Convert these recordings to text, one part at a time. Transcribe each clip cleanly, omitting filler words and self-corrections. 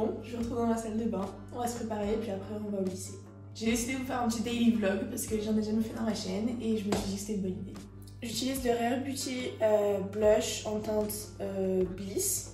Bon, je me retrouve dans ma salle de bain, on va se préparer et puis après on va au lycée. J'ai décidé de vous faire un petit daily vlog parce que j'en ai jamais fait dans ma chaîne et je me suis dit que c'était une bonne idée. J'utilise le Rare Beauty blush en teinte Bliss.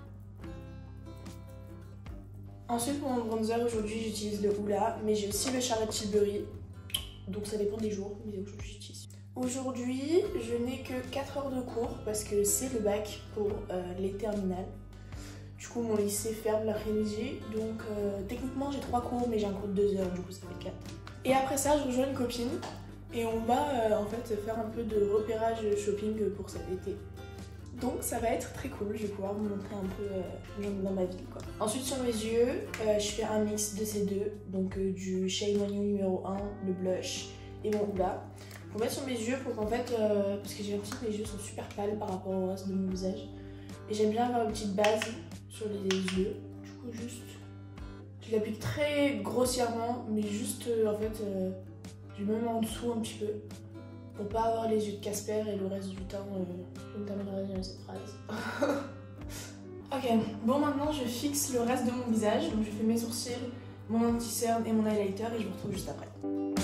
Ensuite pour mon bronzer aujourd'hui j'utilise le Hoola, mais j'ai aussi le Charlotte Tilbury, donc ça dépend des jours, mais aujourd'hui j'utilise. Aujourd'hui je n'ai que 4 heures de cours parce que c'est le bac pour les terminales. Du coup mon lycée ferme l'après-midi, donc techniquement j'ai 3 cours mais j'ai un cours de 2 heures, du coup ça fait 4. Et après ça je rejoins une copine et on va en fait faire un peu de repérage shopping pour cet été. Donc ça va être très cool, je vais pouvoir vous montrer un peu dans ma ville quoi. Ensuite sur mes yeux, je fais un mix de ces deux, donc du Shade On You numéro 1, le blush et mon Hoola. Pour mettre sur mes yeux pour qu'en fait, parce que j'ai l'impression que mes yeux sont super pâles par rapport au reste de mon visage. Et j'aime bien avoir une petite base sur les yeux. Du coup juste, je l'applique très grossièrement, mais juste en fait, je mets même en dessous un petit peu. Pour pas avoir les yeux de Casper et le reste du temps, je me terminerai dans cette phrase. Ok, bon maintenant je fixe le reste de mon visage. Donc je fais mes sourcils, mon anti-cerne et mon highlighter et je vous retrouve juste après.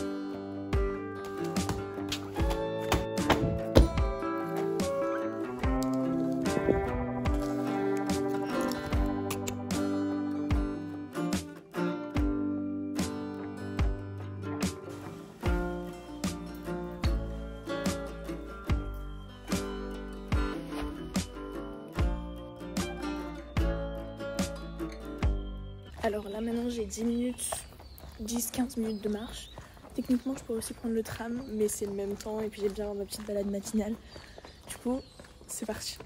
Alors là maintenant j'ai 10-15 minutes de marche. Techniquement je pourrais aussi prendre le tram mais c'est le même temps et puis j'ai bien ma petite balade matinale. Du coup c'est parti.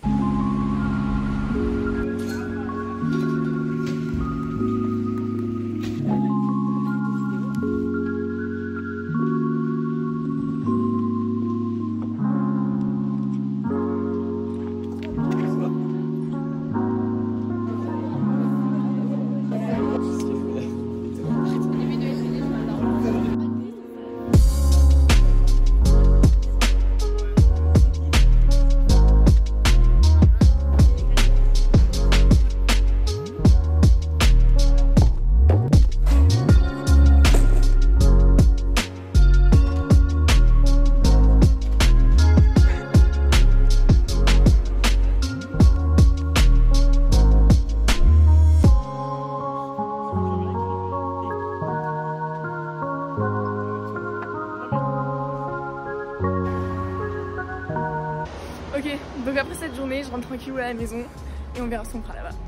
Ok, donc après cette journée, je rentre tranquille à la maison et on verra ce qu'on fera là-bas.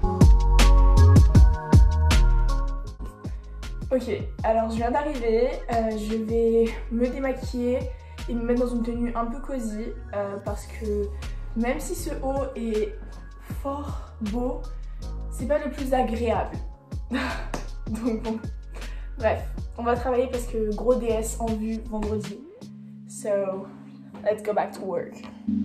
Ok, alors je viens d'arriver, je vais me démaquiller et me mettre dans une tenue un peu cosy parce que même si ce haut est fort beau, c'est pas le plus agréable. Donc bon, bref, on va travailler parce que gros DS en vue vendredi. So, let's go back to work.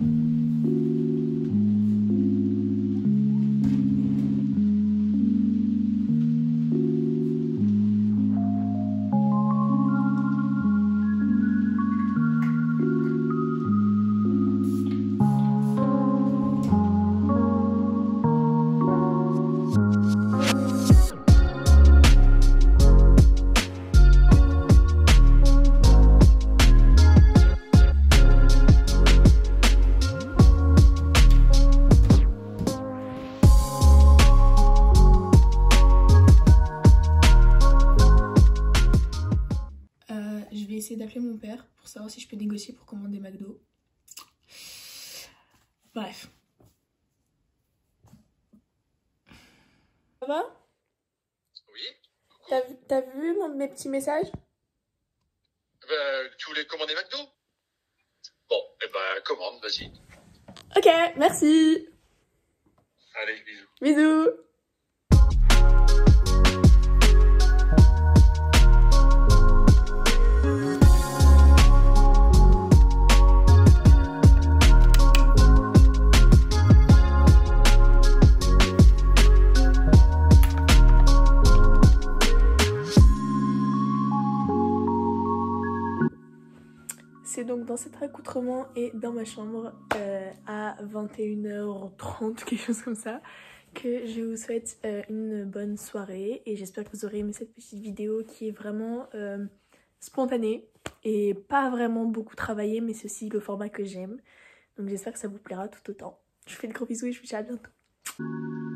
D'appeler mon père pour savoir si je peux négocier pour commander McDo. Bref. Ça va? Oui. T'as vu mes petits messages? Tu voulais commander McDo? Bon, eh ben commande, vas-y. Ok, merci. Allez, bisous. Bisous. C'est donc dans cet accoutrement et dans ma chambre à 21h30, quelque chose comme ça, que je vous souhaite une bonne soirée et j'espère que vous aurez aimé cette petite vidéo qui est vraiment spontanée et pas vraiment beaucoup travaillée, mais c'est aussi le format que j'aime. Donc j'espère que ça vous plaira tout autant. Je vous fais de gros bisous et je vous dis à bientôt.